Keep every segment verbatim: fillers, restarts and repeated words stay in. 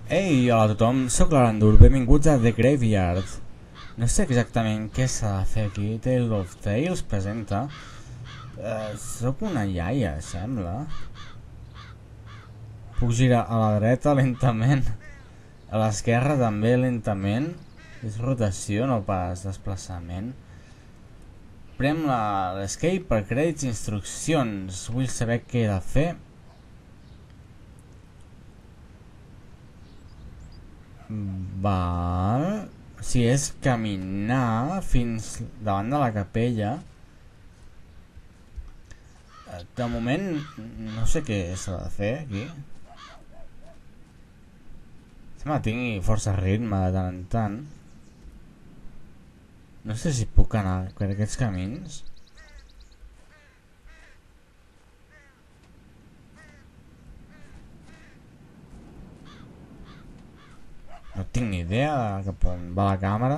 Ei, hola a tothom, sóc l'Arandur, benvinguts a The Graveyard. No sé exactament què s'ha de fer aquí. Tale of Tales presenta. Uh, sóc una iaia, sembla. Puc girar a la dreta lentament. A l'esquerra també lentament. És rotació, no pas desplaçament. Prem l'escape per crèdits i instruccions. Vull saber què he de fer. Val. Si és caminar fins davant de la capella. De moment no sé què s'ha de fer aquí. Sembla que tingui força ritme de tant en tant. No sé si puc anar per aquests camins. No tinc ni idea de cap on va la càmera.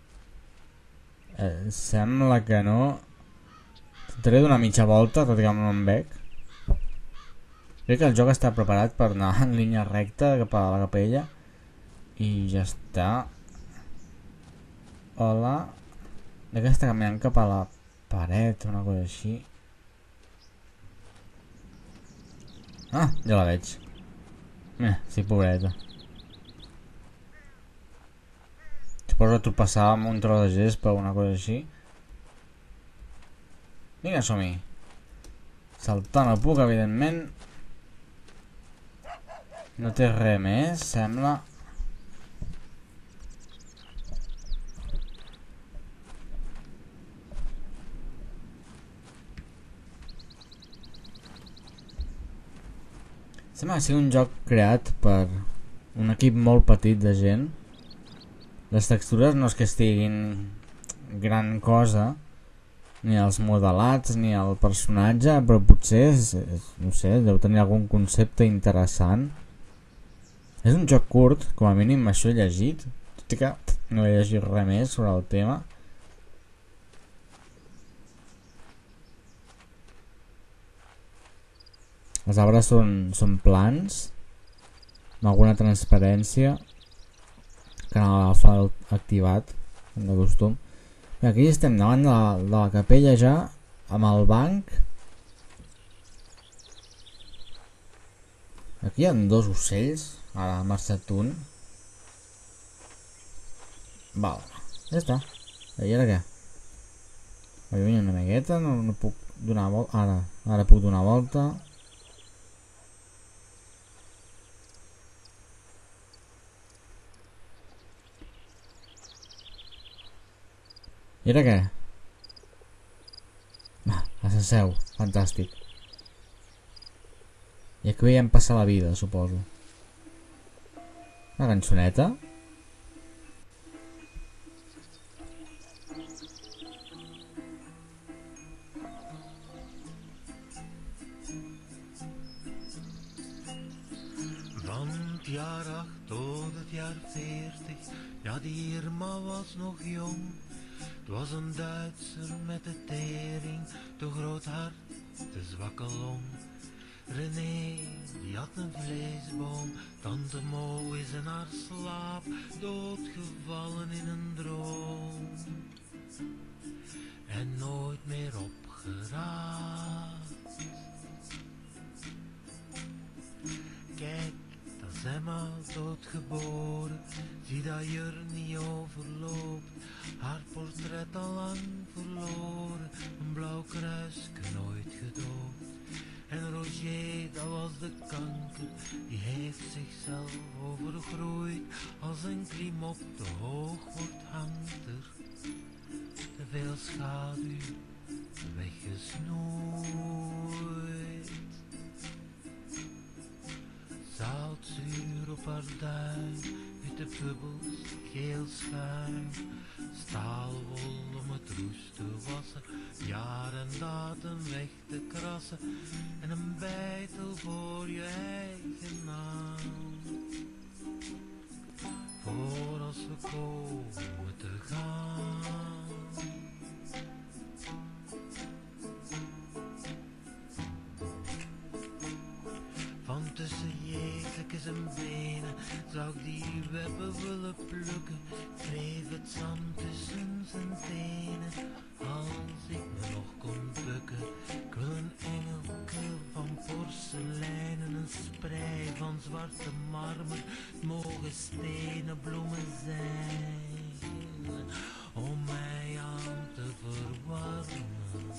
Eh, sembla que no. Intentaré donar mitja volta, tot i que no em veig. Crec que el joc està preparat per anar en línia recta cap a la capella. I ja està. Hola. Crec que està caminant cap a la paret o una cosa així. Ah, ja la veig. Mira, sí, pobreta. Suposo que tropeçava amb un tros de gespa o una cosa així. Vinga, som-hi. Saltar no puc, evidentment. No té res més, sembla. Sembla que sigui un joc creat per un equip molt petit de gent. Les textures no és que estiguin gran cosa, ni els modelats ni el personatge, però potser és, és, no sé, deu tenir algun concepte interessant. És un joc curt, com a mínim això he llegit, tot i que no he llegit res més sobre el tema. Els arbres són, són plans, amb alguna transparència. Canal alfa activat, com de costum. Aquí estem davant de la, de la capella ja, amb el banc. Aquí hi ha dos ocells, ara ha marxat un. Val, ja està. I ara què? M'allunyo una miqueta, no, no puc donar volta. Ara, ara puc donar volta. I ara què? Ah, s'asseu, fantàstic. I aquí veiem passar la vida, suposo. Una cançoneta? Van het jaar acht tot het jaar veertig, ja die Irma was nog jong. Het was een Duitser met de tering, te groot hart, te zwakke long. René, die had een vleesboom, tante Mo is in haar slaap, doodgevallen in een droom. En nooit meer opgeraakt. Kijk, dat is Emma doodgeboren, zie dat je er niet overloopt. Haar portret al lang verloren, een blauw kruisje nooit gedoopt. En Roger, dat was de kanker, die heeft zichzelf overgroeid. Als een klim op te hoog wordt, hangt er te veel schaduw weggesnoeid. Zoutzuur op haar duim, witte bubbels, geel schuim. Staalwol om het roest te wassen, jaar en datum weg te krassen. En een beitel voor je eigen naam. Voor als we komen te gaan. Van Want tussen Jezus en benen zou ik die webben willen plukken. Wreef het zand tussen zijn tenen, als ik me nog kon bukken. Ik wil een engelke van porselein en een sprei van zwarte marmer. Het mogen stenen bloemen zijn, om mij aan te verwarmen.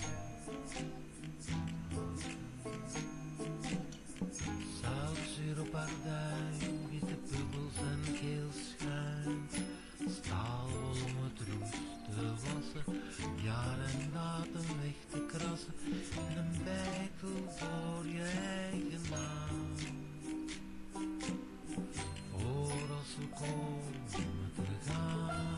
Zoutzuur op haar duim, witte bubbels en geel schuim. Staalwol om het roest te wassen, jaar en datum weg te krassen. En een bijtel voor je eigen naam. Voor als we komen te gaan.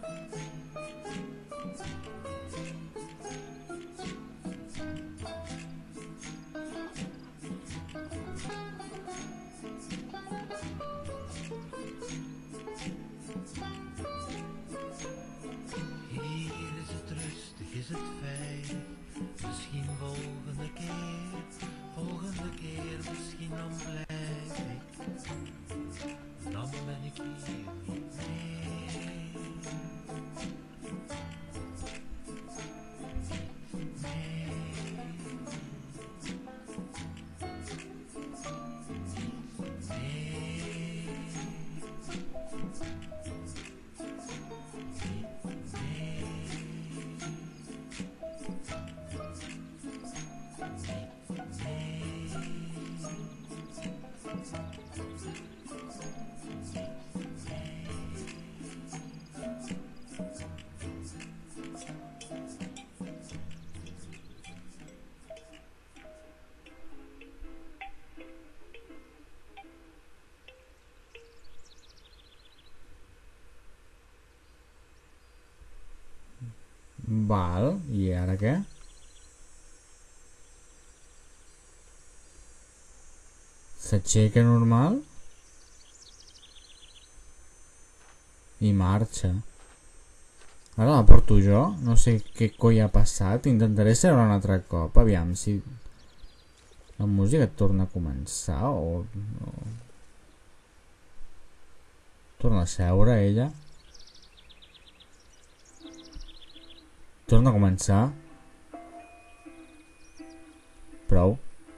Hier is het rustig, is het veilig. Misschien volgende keer, volgende keer, misschien dan blijf ik. Dan ben ik hier niet meer. Niet meer. Val, i ara què? S'aixeca normal i marxa. Ara la porto jo, no sé què coi ha passat, intentaré seure un altre cop, aviam si la música torna a començar o... o... Torna a seure ella. Torna a començar. Prou.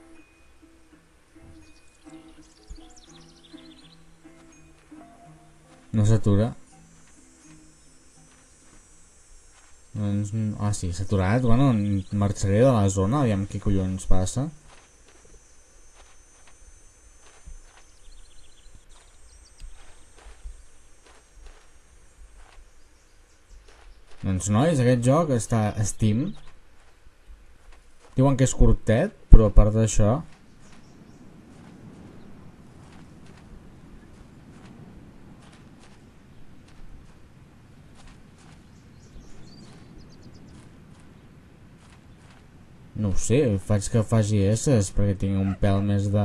No s'atura. Doncs... Ah, sí, s'ha aturat. Bueno, marxaré de la zona, aviam què collons passa. Doncs nois, aquest joc està a Steam. Diuen que és curtet, però a part d'això... No ho sé, faig que faci esses perquè tinc un pèl més de...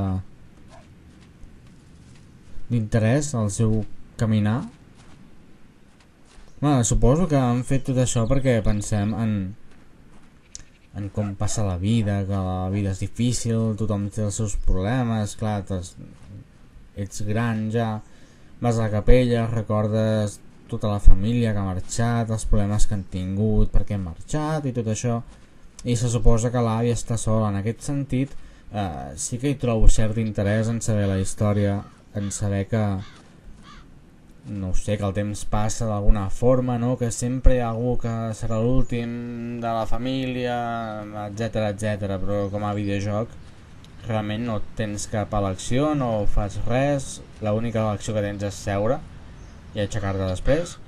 d'interès al seu caminar. Bueno, suposo que han fet tot això perquè pensem en en com passa la vida, que la vida és difícil, tothom té els seus problemes, clar, ets gran ja, vas a la capella, recordes tota la família que ha marxat, els problemes que han tingut, per què han marxat i tot això, i se suposa que l'àvia està sola. En aquest sentit, eh, sí que hi trobo cert interès en saber la història, en saber que no ho sé, que el temps passa d'alguna forma, no? Que sempre hi ha algú que serà l'últim de la família, etcètera, etcètera, però com a videojoc realment no tens cap elecció, no fas res, l'única elecció que tens és seure i aixecar-te després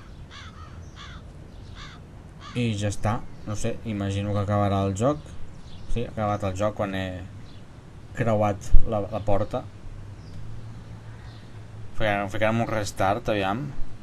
i ja està. No sé, imagino que acabarà el joc. Sí, ha acabat el joc quan he creuat la, la porta. Ficarem un restart, aviam.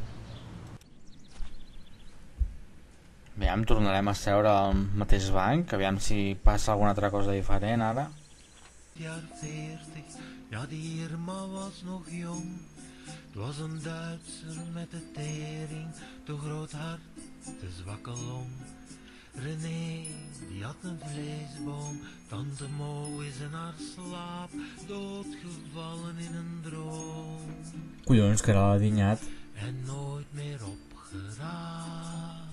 Aviam, tornarem a seure al mateix banc, aviam si passa alguna altra cosa diferent ara. Jaar veertig, ja die Irma was nog jong. Het was een Duitser met de tering, te groot hart, te zwakke long. René, die had een vleesboom. Tante Mo is in haar slaap doodgevallen in een droom. Collons, que era l'Adinyat. En nooit meer opgeraakt.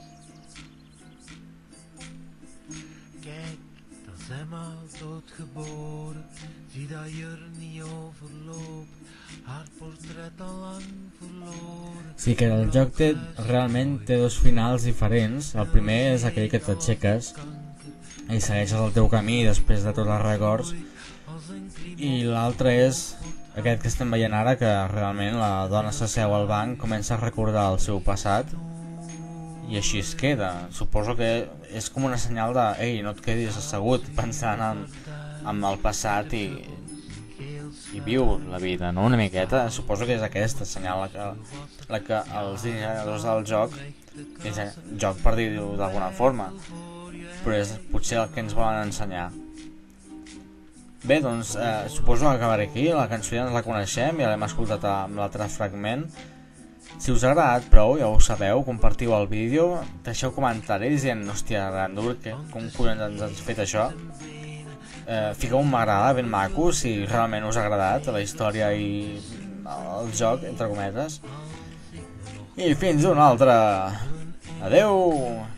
Kijk, dat is Emma doodgeboren. Zie dat je er niet overloopt. Haar portret al lang verloren. Sí, que el joc té, realment té dos finals diferents. El primer és aquell que t'aixeques i segueixes el teu camí després de tots els records, i l'altre és aquest que estem veient ara, que realment la dona s'asseu al banc, comença a recordar el seu passat i així es queda. Suposo que és com una senyal de ei, no et quedis assegut pensant en, en el passat i, i viu la vida, no? Una miqueta, suposo que és aquesta senyal la que, la que els dissenyadors del joc, és joc per dir-ho d'alguna forma, però és potser el que ens volen ensenyar. Bé, doncs, eh, suposo que acabaré aquí. La cançó ja ens la coneixem, ja l'hem escoltat amb l'altre fragment. Si us ha agradat prou, ja ho sabeu, compartiu el vídeo, deixeu comentaris dient, hòstia, Randur, que, com collons ens has fet això? Eh, fiqueu un m'agrada ben maco si realment us ha agradat la història i el joc, entre cometes. I fins una altra. Adeu!